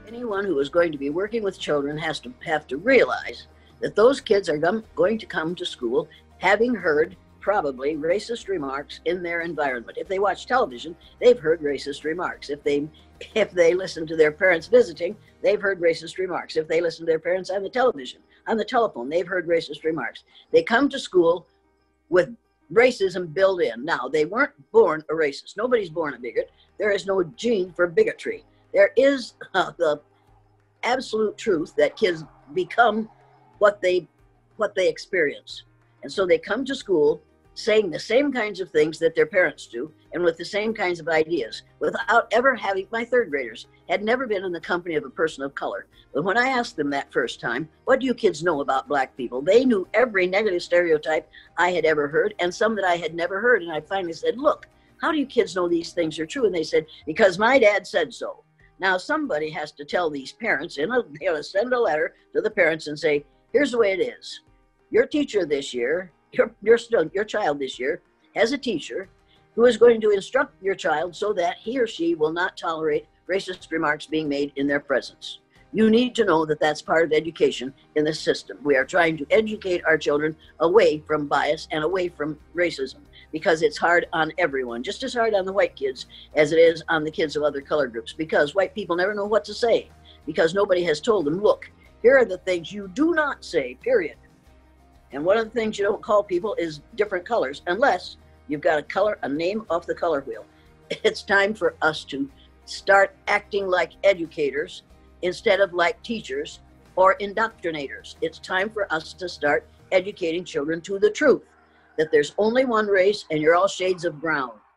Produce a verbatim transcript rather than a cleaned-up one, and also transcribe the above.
Anyone who is going to be working with children has to have to realize that those kids are going to come to school having heard probably racist remarks in their environment. If they watch television, they've heard racist remarks. If they if they listen to their parents visiting, they've heard racist remarks. If they listen to their parents on the television, on the telephone, they've heard racist remarks. They come to school with racism built in. Now, they weren't born a racist. Nobody's born a bigot. There is no gene for bigotry. There is uh, the absolute truth that kids become what they what they experience. And so they come to school saying the same kinds of things that their parents do and with the same kinds of ideas without ever having, my third graders had never been in the company of a person of color. But when I asked them that first time, what do you kids know about black people? They knew every negative stereotype I had ever heard and some that I had never heard. And I finally said, look, how do you kids know these things are true? And they said, because my dad said so. Now somebody has to tell these parents, and they're going to send a letter to the parents and say, here's the way it is. Your teacher this year, your, your, your child this year has a teacher who is going to instruct your child so that he or she will not tolerate racist remarks being made in their presence. You need to know that that's part of education in the system. We are trying to educate our children away from bias and away from racism because it's hard on everyone, just as hard on the white kids as it is on the kids of other color groups, because white people never know what to say because nobody has told them, look, here are the things you do not say, period. And one of the things you don't call people is different colors unless you've got a color, a name off the color wheel. It's time for us to start acting like educators instead of like teachers or indoctrinators. It's time for us to start educating children to the truth, that there's only one race and you're all shades of brown.